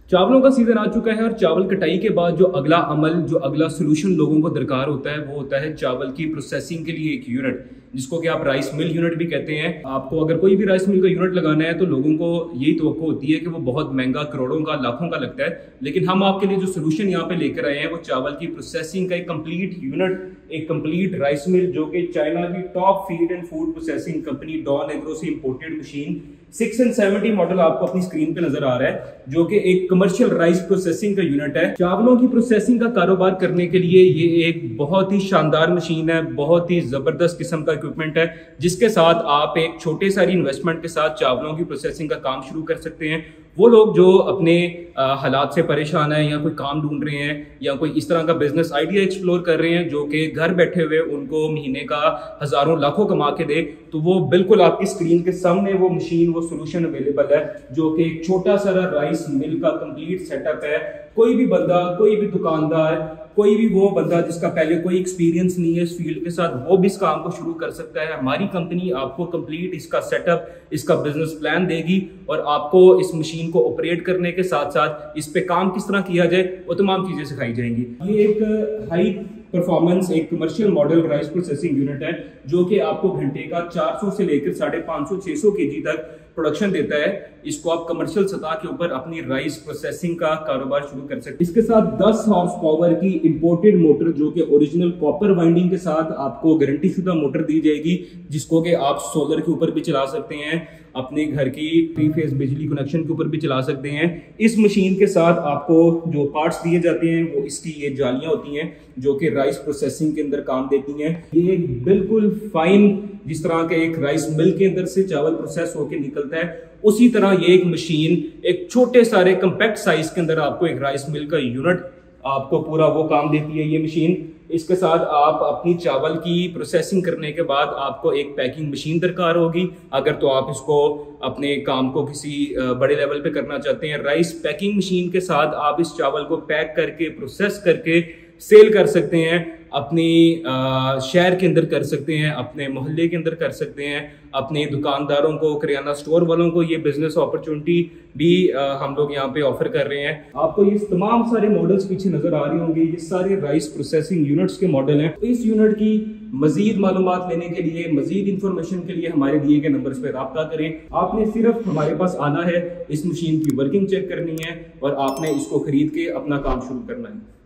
चावलों का सीजन आ चुका है और चावल कटाई के बाद जो अगला अमल, जो अगला सोल्यूशन लोगों को दरकार होता है वो होता है चावल की प्रोसेसिंग के लिए एक यूनिट, जिसको कि आप राइस मिल यूनिट भी कहते हैं। आपको अगर कोई भी राइस मिल का यूनिट लगाना है तो लोगों को यही तवक्को होती है कि वो बहुत महंगा, करोड़ों का, लाखों का लगता है। लेकिन हम आपके लिए जो सोल्यूशन यहाँ पे लेकर आए हैं वो चावल की प्रोसेसिंग का एक कंप्लीट यूनिट, एक कंप्लीट राइस मिल, जो कि चाइना की top feed and food processing company Don Agro से इंपोर्टेड मशीन 670 मॉडल आपको अपनी स्क्रीन पे नजर आ रहा है, जो कि एक कमर्शियल राइस प्रोसेसिंग का यूनिट है। चावलों की प्रोसेसिंग का कारोबार करने के लिए ये एक बहुत ही शानदार मशीन है, बहुत ही जबरदस्त किस्म का इक्विपमेंट है, जिसके साथ आप एक छोटे सारी इन्वेस्टमेंट के साथ चावलों की प्रोसेसिंग का काम शुरू कर सकते हैं। वो लोग जो अपने हालात से परेशान है या कोई काम ढूंढ रहे हैं या कोई इस तरह का बिजनेस आइडिया एक्सप्लोर कर रहे हैं जो कि घर बैठे हुए उनको महीने का हजारों लाखों कमा के दे, तो वो बिल्कुल आपकी स्क्रीन के सामने वो मशीन, वो सोल्यूशन अवेलेबल है, जो कि एक छोटा सा राइस मिल का कंप्लीट सेटअप है। कोई भी बंदा, कोई भी दुकानदार, कोई भी वो बंदा जिसका पहले कोई एक्सपीरियंस नहीं है इस फील्ड के साथ, वो भी इस काम को शुरू कर सकता है। हमारी कंपनी आपको कंप्लीट इसका सेटअप, इसका बिजनेस प्लान देगी और आपको इस मशीन को ऑपरेट करने के साथ साथ इस पे काम किस तरह किया जाए वो तमाम चीजें सिखाई जाएंगी। ये एक हाई परफॉर्मेंस, एक commercial model rice processing unit है, जो कि आपको घंटे का 400 से लेकर 550-600 केजी तक प्रोडक्शन देता है। इसको आप कमर्शियल सतह के ऊपर अपनी राइस प्रोसेसिंग का कारोबार शुरू कर सकते हैं। इसके साथ 10 हॉर्स पावर की इंपोर्टेड मोटर, जो कि ओरिजिनल कॉपर वाइंडिंग के साथ आपको गारंटी शुदा मोटर दी जाएगी, जिसको कि आप सोलर के ऊपर भी चला सकते हैं, अपने घर की 3 फेज बिजली कनेक्शन के ऊपर भी चला सकते हैं। इस मशीन के साथ आपको जो पार्ट्स दिए जाते हैं वो इसकी ये जालियां होती हैं, जो कि राइस प्रोसेसिंग के अंदर काम देती हैं। ये बिल्कुल फाइन, जिस तरह के एक राइस मिल के अंदर से चावल प्रोसेस होकर निकलता है, उसी तरह ये एक मशीन एक छोटे सारे कंपैक्ट साइज के अंदर आपको एक राइस मिल का यूनिट आपको पूरा वो काम देती है ये मशीन। इसके साथ आप अपनी चावल की प्रोसेसिंग करने के बाद आपको एक पैकिंग मशीन दरकार होगी, अगर तो आप इसको अपने काम को किसी बड़े लेवल पे करना चाहते हैं। राइस पैकिंग मशीन के साथ आप इस चावल को पैक करके, प्रोसेस करके सेल कर सकते हैं, अपनी शहर के अंदर कर सकते हैं, अपने मोहल्ले के अंदर कर सकते हैं, अपने दुकानदारों को, किराना स्टोर वालों को ये बिजनेस अपॉर्चुनिटी भी हम लोग यहाँ पे ऑफर कर रहे हैं। आपको ये तमाम सारे मॉडल्स पीछे नजर आ रहे होंगे, ये सारे राइस प्रोसेसिंग यूनिट्स के मॉडल हैं। तो इस यूनिट की मजीद मालूमात लेने के लिए, मजीद इंफॉर्मेशन के लिए हमारे दिए गए नंबर्स पे राब्ता करें। आपने सिर्फ हमारे पास आना है, इस मशीन की वर्किंग चेक करनी है और आपने इसको खरीद के अपना काम शुरू करना है।